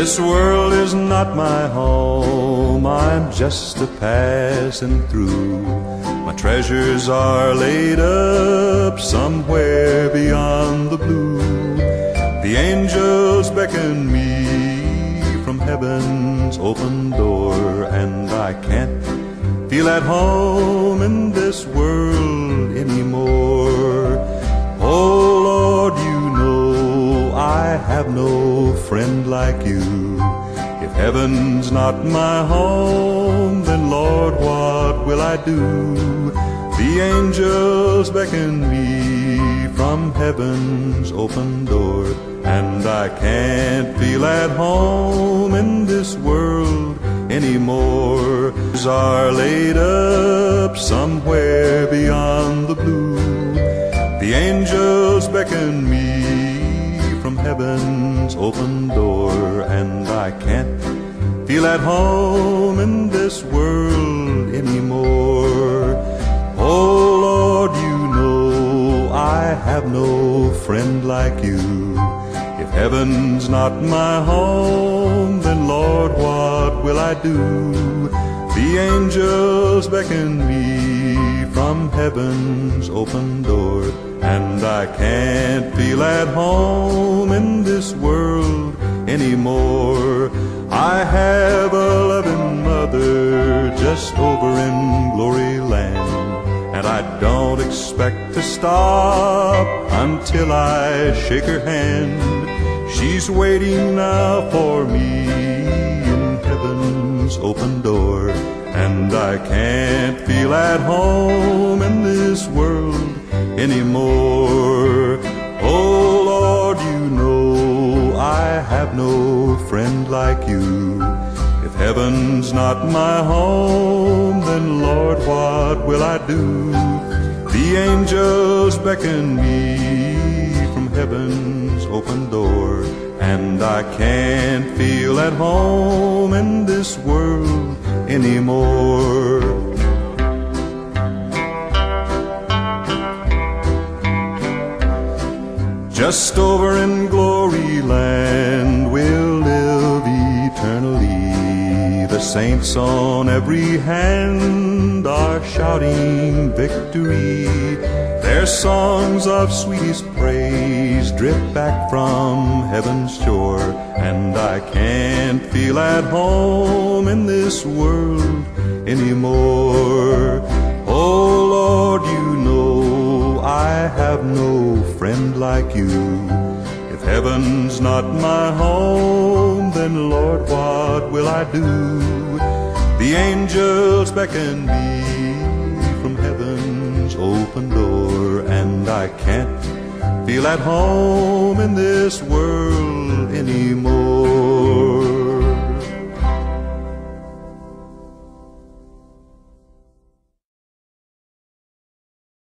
This world is not my home, I'm just a passing through. My treasures are laid up somewhere beyond the blue. The angels beckon me from heaven's open door, and I can't feel at home in this world anymore. Oh Lord, you know I have no friend like you. If heaven's not my home, then Lord, what will I do? The angels beckon me from heaven's open door, and I can't feel at home in this world anymore. Are laid up somewhere beyond the blue. The angels beckon me from heaven's open door, and I can't feel at home in this world anymore. Oh Lord, you know I have no friend like you. If heaven's not my home, then Lord, what will I do? The angels beckon me from heaven's open door, and I can't feel at home in this world anymore. I have a loving mother just over in glory land, and I don't expect to stop until I shake her hand. She's waiting now for me in heaven's open door, and I can't feel at home in this world anymore. Oh Lord, you know I have no friend like you. If heaven's not my home, then Lord, what will I do? The angels beckon me from heaven's open door, and I can't feel at home in this world anymore. Just over in glory land we'll live eternally. The saints on every hand are shouting victory. Their songs of sweetest praise drift back from heaven's shore, and I can't feel at home in this world anymore. Oh Lord, you know I have no friend like you. If heaven's not my home, then Lord, what will I do? The angels beckon me from heaven's open door, and I can't feel at home in this world anymore.